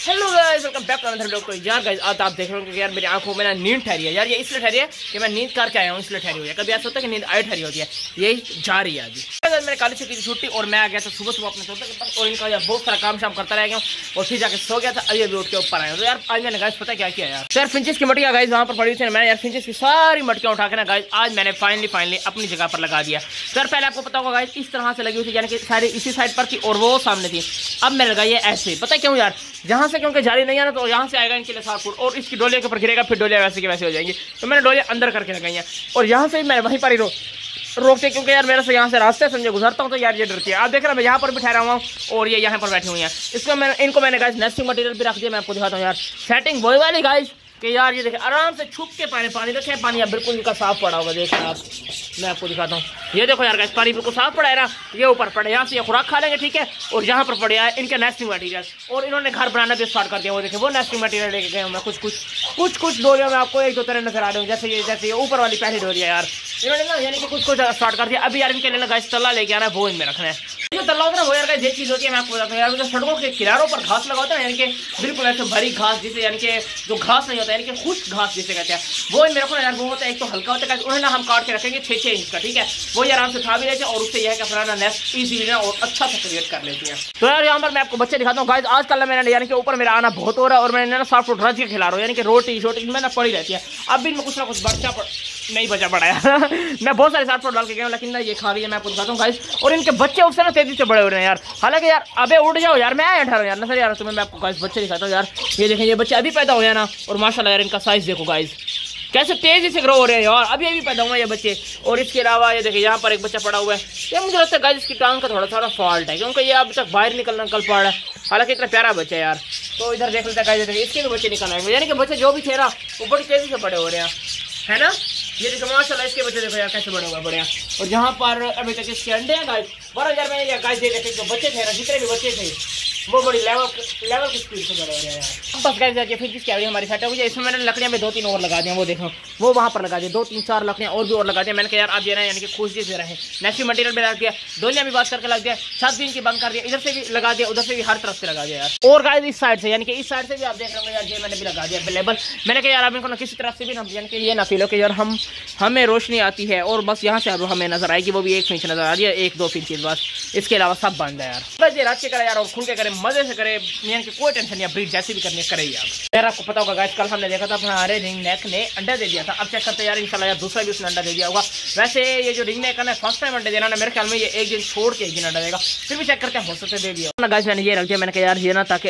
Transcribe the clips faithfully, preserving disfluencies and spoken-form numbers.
Hello guys, welcome back to another video. तो यार guys, आज आप देख रहे हो कि यार मेरी आंखों में ना नींद ठहरी है यार। ये इसलिए ठहरी है कि मैं नींद करके आया हूँ, इसलिए ठहरी हुई है। कभी ऐसा होता है कि नींद आए ठहरी होती है, यही जा रही है अभी। मैंने काली छुट्टी की छुट्टी और मैं आ गया था सुबह सुबह अपने सोते के पास और इनका यार बहुत सारा काम शाम करता रह गया हूँ और फिर जाकर सो गया था। अभी अभी उठ के ऊपर आया। तो यार आज मैंने गाइस पता क्या किया यार, यार फिंचेस की मटिया गाइस वहाँ पर पड़ी थी। मैंने यार फिंचेस की सारी मटकियाँ उठा के ना गाइस आज मैंने फाइनली फाइनली अपनी जगह पर लगा दिया। तो यार पहले आपको पता होगा गाइस इस तरह से लगी हुई थी, यानी कि सारी इसी साइड पर थी और वो सामने थी। अब मैंने लगाई है ऐसे, पता क्यों यार, जहाँ से क्योंकि जारी नहीं आना तो यहाँ से आएगा इनके लिए सात फुट और इसकी डोलिया के ऊपर गिरेगा, फिर डोलिया वैसे की वैसे हो जाएंगी। तो मैंने डोलिया अंदर करके लगाई है और यहाँ से मैंने वहीं पर ही रो रोकते क्योंकि यार मेरे से यहाँ से रास्ते समझे गुजरता हूँ तो यार ये डरती है। आप देख रहे हैं मैं यहाँ पर भी ठहरा हुआ हूँ और ये यहाँ पर बैठी हुई हैं। इसको मैंने इनको मैंने गाइस नेस्टिंग मटेरियल भी रख दिया। मैं आपको दिखाता हूँ यार सेटिंग वही वाली गाइस कि यार ये देखिए आराम से छुप के पानी पानी रखे, पानी अब बिल्कुल इनका साफ पड़ा होगा। देखिए आप, मैं आपको दिखाता हूँ। ये देखो यार गाइस पानी बिल्कुल साफ पड़ा है ना, ये ऊपर पड़े, यहाँ से ये खुराक खा लेंगे ठीक है। और यहाँ पर पड़े है इनके नेस्टिंग मटेरियल और इन्होंने घर बनाना भी स्टार्ट कर दिया। वो देखिए वो नेस्टिंग मटेरियल लेके गए मैं कुछ कुछ कुछ कुछ डोरियों में आपको एक दो तरह नजर आ रहे हो, जैसे ये जैसे ये ऊपर वाली पहली डोरी है यार, इन्होंने ना यानी कि कुछ कुछ स्टार्ट कर दिया। अभी यार इनके लिए गाइस तल्ला लेके आना है, वो इनमें रखना है। जो तल्ला होता है वो यार गाइस ये चीज़ होती है, मैं आपको बताता हूँ यार, सड़कों के किनारों पर घास लगा होता है यानी कि बिल्कुल ऐसे भरी घास जिसे यानी कि जो घास नहीं होता यानी कि खुश घास जिसे कहते हैं, वो इनमें रखो यार। वो होता है एक तो हल्का होता है, उन्हें ना हम काट के रखेंगे छः छः इंच का ठीक है, वो आराम से उठा भी लेते हैं और उससे यह है कि अपना नेस्ट इजीली ना और अच्छा से क्रिएट कर लेती है। तो यार यहाँ पर मैं आपको बच्चे दिखाता हूँ गाइस। आजकल मैंने यानी कि ऊपर मेरा आना बहुत हो रहा है और मैंने ना सॉफ्ट फूड रज के खिला रहा हूँ, यानी कि रोटी छोटी में ना पड़ी रहती है। अब भी इनमें कुछ ना कुछ बच्चा पड़ नहीं बचा पड़ा है मैं बहुत सारे सॉफ्ट फूड डाल के गया हूँ लेकिन ना ये खा रही है। मैं आपको दिखाता हूँ गाइस और इनके बच्चे उससे ना तेजी से बड़े हो रहे हैं यार। हालांकि यार अबे उठ जाओ यार, मैं आया यार ना सर यार तुम्हें मैं आपको गाइस बच्चे दिखाता हूँ यार। ये देखें ये बच्चे अभी पैदा हुए हैं ना और माशाल्लाह यार इनका साइज देखो गाइस कैसे तेजी से ग्रो हो रहे हैं यार, अभी अभी पैदा हुए ये बच्चे। और इसके अलावा ये देखिए यहाँ पर एक बच्चा पड़ा हुआ है। ये मुझे लगता है गाइस इसकी टांग का थोड़ा थोड़ा फॉल्ट है क्योंकि ये अब तक बाहर निकलना निकल पा रहा है। हालांकि इतना प्यारा बच्चा है यार। तो इधर देख लेते हैं गाइस, देखिए इसके भी बच्चे निकल आएंगे, यानी कि बच्चे जो भी थे ना वो बड़ी तेजी से बड़े हो रहे हैं है ना। ये देखो माशाल्लाह इसके बच्चे देखो यार कैसे बड़े हुए बड़े हैं। और जहाँ पर अभी तक इसके अंडे हैं गाइस बारह हजार मैंने यार गाइस दे देखे जो बच्चे थे ना, जितने भी बच्चे थे वो बड़ी लेवल लेवल की स्पीड से बड़े हो रहे हैं यार। बस गाइस जाके फिर जिसकी आड़ी हमारी सेट हो गई। इसमें मैंने लकड़ियाँ में दो तीन और लगा दिया, वो देखो वो वहाँ पर लगा दिया, दो तीन चार लकड़ियाँ और भी और लगा दिया। मैंने कहा यार आप ये ना यानी कि खुशी से रहे, नेक्स्ट मटेरियल भी लगा दिया, डोलियाँ भी बात करके लग दिया, छत भी इनकी बंद कर दिया, इधर से भी लगा दिया, उधर से भी हर तरफ से लगा दिया यार। और गाइस इस साइड से यानी कि इस साइड से भी आप देख रहे होंगे यार ये मैंने भी लगा दिया अवेलेबल। मैंने कहा यार आप इनको ना किसी तरफ से भी ना यानी कि ये ना फील हो कि यार हम हमें रोशनी आती है और बस यहाँ से अब हमें नजर आएगी, वो भी एक फिंच नजर आ रही है, एक दो फिंच बस, इसके अलावा सब बंद है यार। बस ये रात के करे यार और खुल के करे, मजे से करे, यानी कि कोई टेंशन नहीं, ब्रीड जैसी भी करनी है करे यार। यार आपको पता होगा गाइस कल हमने देखा था हमारे रिंग नेक ने अंडा दे दिया था। अब चेक करते यार इंशाल्लाह यार दूसरा भी उसने अंडा दे दिया होगा। वैसे ये जो रिंग नेक है फर्स्ट टाइम अंडा देना ना, मेरे ख्याल में ये एक दिन छोड़ के एक दिन अंडा देगा, फिर भी चेक करते हैं हो सकते दे दिया ना गाइस। मैंने ये रख दिया, मैंने कहा यार ये ना ताकि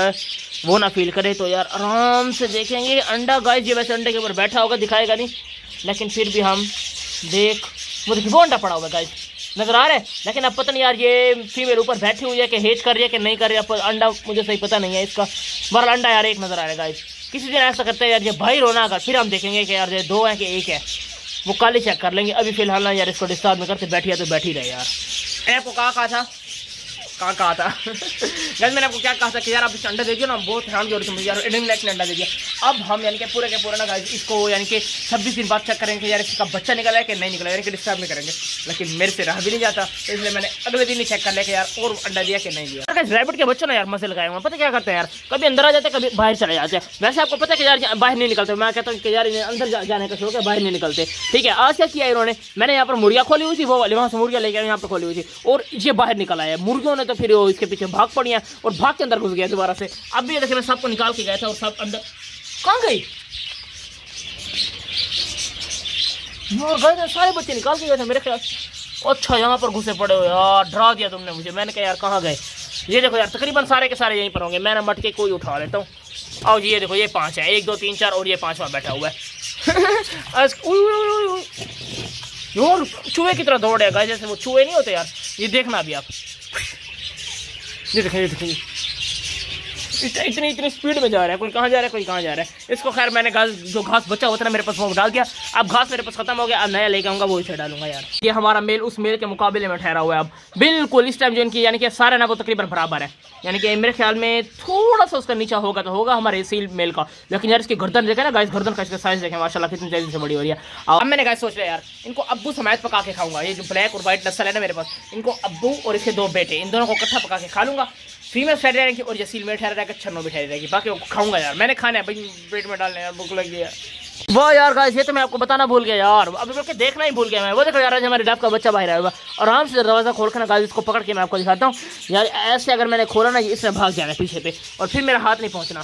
वो ना फील करे, तो यार आराम से देखेंगे अंडा गाइस। ये वैसे अंडे के ऊपर बैठा होगा दिखाएगा नहीं, लेकिन फिर भी हम देख वो देखिए वो अंडा पड़ा होगा गाइस नजर आ रहा है। लेकिन अब पता नहीं यार ये फीमेल ऊपर बैठी हुई है कि हेज कर रही है कि नहीं कर रही है, अंडा मुझे सही पता नहीं है इसका। बहरहाल अंडा यार एक नजर आ रहा है गाइस। किसी दिन ऐसा करते हैं यार ये भाई रोना अगर फिर हम देखेंगे कि यार ये दो है कि एक है, वो कल ही चेक कर लेंगे। अभी फिलहाल ना यार इसको डिस्टर्ब में करते बैठी है तो बैठी रहे यार। मैंने आपको कहा कहा था कहाँ कहा था गाइस मैंने आपको क्या कहा था कि यार आप इसे अंडा दे दिया ना, बहुत हैरान हो रही थी यार रिंग नेक ने अंडा दे दिया। अब हम यानी कि पूरे के पूरे ना गाइस इसको यानी कि छब्बीस दिन बाद चेक करेंगे यार इसका बच्चा निकला है कि नहीं निकला, यानी कि डिस्टर्ब नहीं करेंगे। लेकिन मेरे से रहा भी नहीं जाता तो इसलिए मैंने अगले दिन ही चेक कर लिया कि यार और अंडा दिया कि नहीं दिया। रैबिट के बच्चों ना यार मजे लगाए हुए, पता क्या करते हैं यार, कभी अंदर आ जाते हैं कभी बाहर चले जाते हैं। वैसे आपको पता है कि यार बाहर नहीं निकलते, मैं कहता हूँ कि यार अंदर जाने का शौक है, बाहर नहीं निकलते ठीक है। आज क्या किया इन्होंने, मैंने यहाँ पर मुर्गियाँ खोली हुई थी, वो वाली वहाँ से मुर्गियाँ लेकर यहाँ पर खोली हुई थी और ये बाहर निकल आया। मुर्गियों ने तो फिर इसके पीछे भाग पड़ी हैं और भाग के अंदर घुस गया दोबारा से। अब भी देखिए मैं सबको निकाल के गया था और सब अंदर कहाँ गई यार, सारे बच्चे निकाल के गए थे मेरे ख्याल। अच्छा यहाँ पर घुसे पड़े हो यार, डरा दिया तुमने मुझे। मैंने कहा यार कहाँ गए, ये देखो यार तकरीबन सारे के सारे यहीं पर होंगे। मैंने मटके कोई उठा लेता हूँ। आओ जी ये देखो ये पांच है, एक दो तीन चार और ये पांचवा बैठा हुआ है यार चूहे की तरह दौड़ है जैसे वो चूहे नहीं होते यार, ये देखना अभी आप, ये देखें ये देखें इतनी इतनी स्पीड में जा रहा है, कोई कहाँ जा रहा है कोई कहाँ जा रहा है। इसको खैर मैंने घास जो घास बचा होता है ना मेरे पास वो डाल दिया। अब घास मेरे पास खत्म हो गया, अब नया लेके आऊँगा वो इसे डालूंगा यार। ये हमारा मेल उस मेल के मुकाबले में ठहरा हुआ है अब बिल्कुल इस टाइम जो इनकी यानी कि सारे ना वो तकरीबन बराबर है, यानी कि मेरे ख्याल में थोड़ा सा उसका नीचा होगा तो होगा हमारे सील मेल का। लेकिन यार इसकी गर्दन देखे ना गाइस, गर्दन का इसका साइज देखें माशाल्लाह कितनी तेजी से बड़ी हो रही है। अब मैंने गाइस सोच लिया यार इनको अब्बू समेत पका के खाऊंगा। ये जो ब्लैक और व्हाइट नस्ल है ना मेरे पास, इनको अब्बू और इसके दो बेटे इन दोनों को इकट्ठा पका के खा लूंगा। फीमेल ठहरी रहेगी और जसील में ठहरा रहेगा, छन्नो भी ठहरी रहेगी। बाकी वो खाऊंगा यार, मैंने खाना है भाई, पेट में डालने यार, भूख लग गई है। वाह यार गाइस, ये तो मैं आपको बताना भूल गया यार, अभी बल्कि देखना ही भूल गया मैं। वो देखो यार, आज हमारे डब का बच्चा बाहर आया हुआ, आराम से दरवाजा खोल कर ना गाइस इसको पकड़ के मैं आपको दिखाता हूँ यार। ऐसे अगर मैंने खोला ना, इसने भाग जाना पीछे पे और फिर मेरा हाथ नहीं पहुँचना।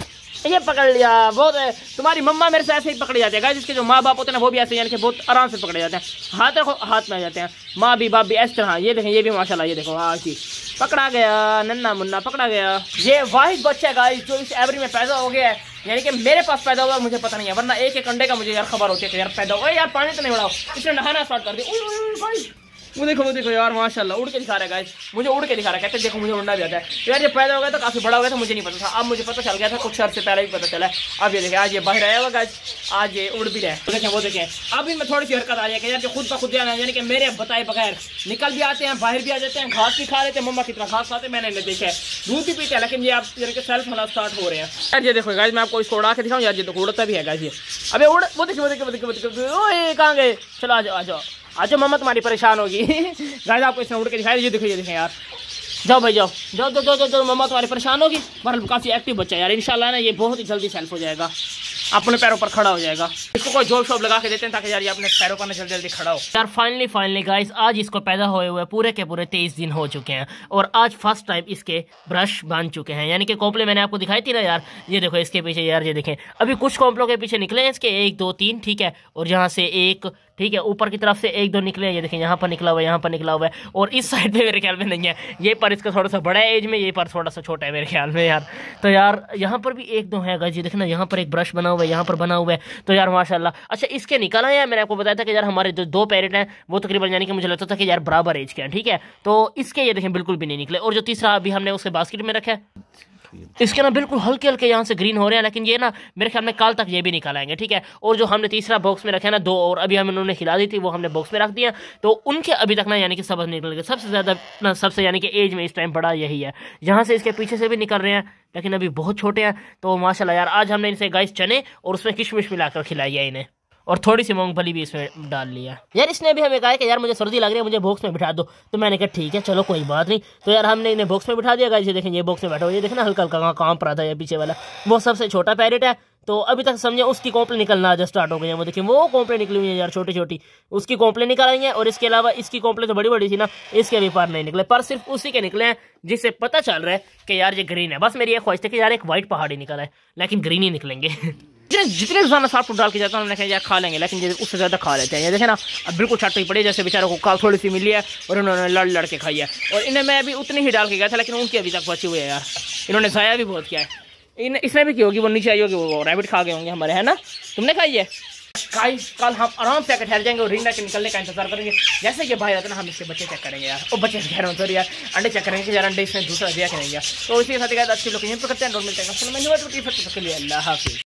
ये पकड़ लिया, बहुत है। तुम्हारी मम्मा मेरे से ऐसे ही पकड़े जाते हैं गाइस, इसके जो माँ बाप होते हैं ना वो भी ऐसे यानी कि बहुत आराम से पकड़े जाते हैं। हाथ रखो, हाथ में आ जाते हैं, माँ भी बाप भी इस तरह। ये देखें, ये भी माशाल्लाह, ये देखो हाँ जी, पकड़ा गया, नन्ना मुन्ना पकड़ा गया। ये वाहिद बच्चा है गाइस जो इस एवरी में पैदा हो गया है, यानी कि मेरे पास पैदा हुआ मुझे पता नहीं है, वरना एक एक अंडे का मुझे यार खबर होती है कि यार पैदा हुआ। यार पानी तो नहीं बढ़ाओ, इसने नहाना स्टार्ट कर दिया। वो देखो वो देखो यार माशाल्लाह, उड़ के दिखा रहा है गाइस, मुझे उड़ के दिखा रहा है, कहते देखो मुझे उड़ना भी आता है। तो यार ये पैदा हो गया तो काफी बड़ा हो गया था, मुझे नहीं पता था, अब मुझे पता चल गया था, कुछ अर्से पहले भी पता चला है। अब ये देखें, आज ये बाहर आया हुआ गाइस, आज ये उड़ भी रहा है। तो देखें वो देखें, अब इनमें थोड़ी सी हरकत आ रही है यार, जो खुद का खुद जाना यानी कि मेरे बताए बगैर निकल भी आते हैं, बाहर भी आ जाते हैं, घास भी खा लेते हैं, मम्मा की तरह घास खाते हैं, मैंने इन्हें देखा है, दूध भी पीते हैं, लेकिन ये आप सेल्फ होना स्टार्ट हो रहे हैं। यार ये देखो गाइस, मैं आपको इसको उड़ा के दिखाऊँ यार, ये देखो उड़ता भी है गाइस ये। अबे उड़, वो देखिए वो देखिए वो देखिए वो देखिए, ओए कहाँ गए, चलो आ जाओ आ जाओ आ जाओ, मम्मा तुम्हारी परेशान होगी। गाइस आपको इसने उड़ के दिखाया, ये देखो ये देखें यार, जाओ भाई जाओ जाओ जाओ जाओ जाओ, मम्मा तुम्हारी परेशान होगी। बहरहाल काफ़ी एक्टिव बच्चा है यार, इंशाल्लाह ना ये बहुत ही जल्दी सेल्फ हो जाएगा, अपने पैरों पर खड़ा हो जाएगा। इसको कोई जॉब शॉप लगा के देते हैं ताकि यार ये अपने पैरों पर जल्दी जल्दी खड़ा हो। यार फाइनली फाइनली गाइस, आज इसको पैदा हुए हुए पूरे के पूरे तेईस दिन हो चुके हैं और आज फर्स्ट टाइम इसके ब्रश बन चुके हैं, यानी कि कॉम्प्ले मैंने आपको दिखाई थी ना यार, ये देखो इसके पीछे यार, ये देखें अभी कुछ कॉम्प्लों के पीछे निकले हैं इसके, एक दो तीन ठीक है, और यहाँ से एक ठीक है, ऊपर की तरफ से एक दो निकले हैं, ये देखें यहाँ पर निकला हुआ है, यहाँ पर निकला हुआ है, और इस साइड पे मेरे ख्याल में नहीं है, ये पर इसका थोड़ा सा बड़ा है एज में, ये पर थोड़ा सा छोटा है मेरे ख्याल में यार। तो यार यहाँ पर भी एक दो है गाइस, ये देखना यहाँ पर एक ब्रश बना हुआ है, यहाँ पर बना हुआ है, तो यार माशाल्लाह। अच्छा इसके निकल आए हैं, मैंने आपको बताया था कि यार हमारे जो दो पेरेंट हैं वो तकरीबन यानी कि मुझे लगता था कि यार बराबर एज के हैं, ठीक है, तो इसके ये देखें बिल्कुल भी नहीं निकले, और जो तीसरा अभी हमने उसके बास्केट में रखा है, इसके ना बिल्कुल हल्के हल्के यहाँ से ग्रीन हो रहे हैं, लेकिन ये ना मेरे ख्याल में कल तक ये भी निकल आएंगे, ठीक है। और जो हमने तीसरा बॉक्स में रखा है ना दो, और अभी हम उन्होंने खिला दी थी, वो हमने बॉक्स में रख दिया, तो उनके अभी तक ना यानी कि सब निकल गए। सबसे ज़्यादा ना सबसे यानी कि एज में इस टाइम बड़ा यही है, यहाँ से इसके पीछे से भी निकल रहे हैं, लेकिन अभी बहुत छोटे हैं। तो माशाल्लाह यार, आज हमने इनसे गाइस चने और उसमें किशमिश मिलाकर खिलाई है इन्हें, और थोड़ी सी मूंगफली भी इसमें डाल लिया यार। इसने भी हमें कहा कि यार मुझे सर्दी लग रही है, मुझे बॉक्स में बिठा दो, तो मैंने कहा ठीक है चलो कोई बात नहीं। तो यार हमने इन्हें बॉक्स में बिठा दिया गाइस, ये देखें ये बॉक्स में बैठा हुआ, ये देखना हल्का हल्का काम पड़ा था, ये पीछे वाला वो सबसे छोटा पैरेट है, तो अभी तक समझे उसकी कॉम्प्ले निकलना आज स्टार्ट हो गई है। वो देखिए वो कॉम्प्ले निकली हुई है यार, छोटी छोटी उसकी कॉम्प्ले निकल आई हैं, और इसके अलावा इसकी कॉम्प्ले तो बड़ी बड़ी थी ना, इसके अभी पर नहीं निकले, पर सिर्फ उसी के निकले हैं जिससे पता चल रहा है कि यार ये ग्रीन है। बस मेरी ये ख्वाहिश थी कि यार एक व्हाइट पहाड़ी निकला है, लेकिन ग्रीन ही निकलेंगे। जितने रोजाना साफ फूड डाल के जाता हूँ हमने कहा यार खा लेंगे, लेकिन ये उससे ज़्यादा खा लेते हैं। ये देखे ना अब बिल्कुल छाटी पड़ी, जैसे बेचारों को काल थोड़ी सी मिली है और उन्होंने लड़ लड़ के खाई है, और इन्हें मैं अभी उतनी ही डाल के गया था, लेकिन उनकी अभी तक बची हुई है यार, इन्होंने ज़ाया भी बहुत किया है। इन इसने भी की होगी, वो नीचे आई होगी, वो रैबिट खा गए होंगे हमारे, है ना, तुमने खाई है गाइस। कल हम आराम से आकर ठहर जाएंगे और रिंडा के निकलने का इंतजार करेंगे। जैसे कि बाहर आता ना, हम इसके बच्चे चेक करेंगे यार, और बच्चे कह रहे हो यार अंडे चेक करेंगे यार, अंडे इसमें दूसरा दिया करेंगे। तो इसी के साथ अच्छी लोग यहीं पर करते हैं, मिलते हैं अल्लाह हाफिज़।